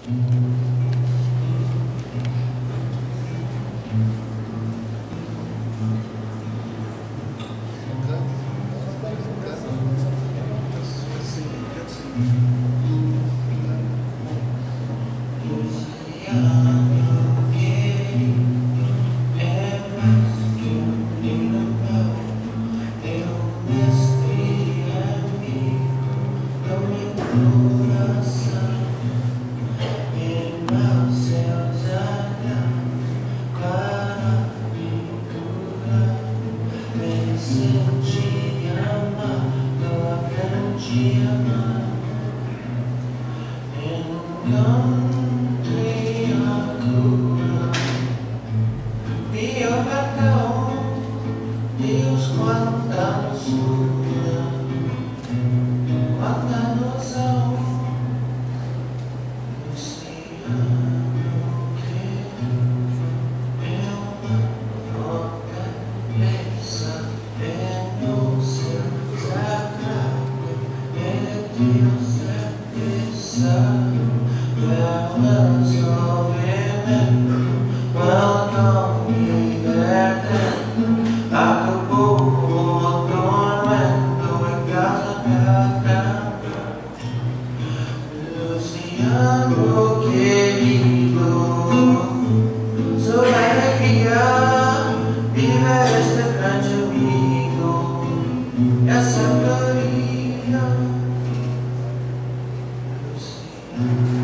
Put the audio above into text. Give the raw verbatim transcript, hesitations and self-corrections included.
Deus, quanta doçura, quanta noção. Oceano que é uma fortaleza, é no seu sagrado, é Deus certeza. Velas ao veneno, welcome libertad. Acabou o tormento em casa canta. Luciano querido, sobre a alegria viver este grande amigo, essa gloria. Luciano.